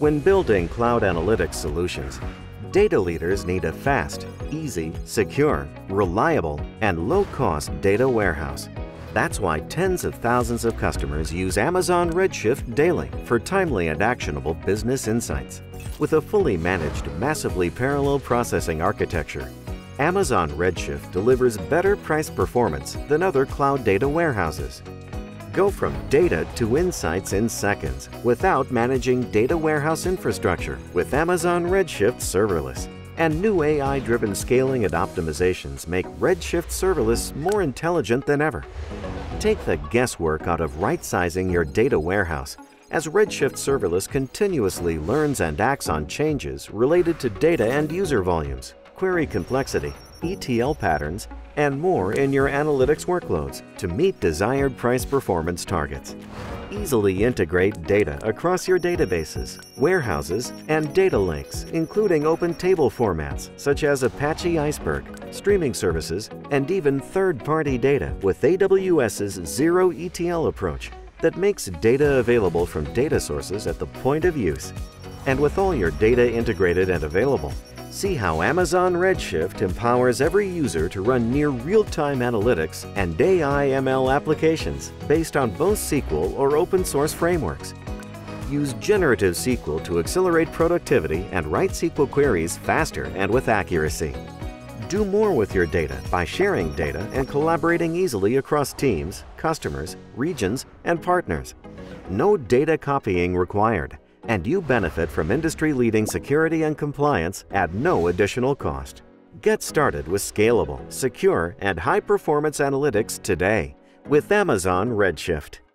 When building cloud analytics solutions, data leaders need a fast, easy, secure, reliable, and low-cost data warehouse. That's why tens of thousands of customers use Amazon Redshift daily for timely and actionable business insights. With a fully managed, massively parallel processing architecture, Amazon Redshift delivers better price performance than other cloud data warehouses. Go from data to insights in seconds without managing data warehouse infrastructure with Amazon Redshift Serverless. And new AI-driven scaling and optimizations make Redshift Serverless more intelligent than ever. Take the guesswork out of right-sizing your data warehouse as Redshift Serverless continuously learns and acts on changes related to data and user volumes, query complexity, ETL patterns, and more in your analytics workloads to meet desired price performance targets. Easily integrate data across your databases, warehouses, and data lakes, including open table formats such as Apache Iceberg, streaming services, and even third-party data with AWS's Zero ETL approach that makes data available from data sources at the point of use. And with all your data integrated and available, see how Amazon Redshift empowers every user to run near real-time analytics and AI/ML applications based on both SQL or open-source frameworks. Use generative SQL to accelerate productivity and write SQL queries faster and with accuracy. Do more with your data by sharing data and collaborating easily across teams, customers, regions, and partners. No data copying required, and you benefit from industry-leading security and compliance at no additional cost. Get started with scalable, secure, and high-performance analytics today with Amazon Redshift.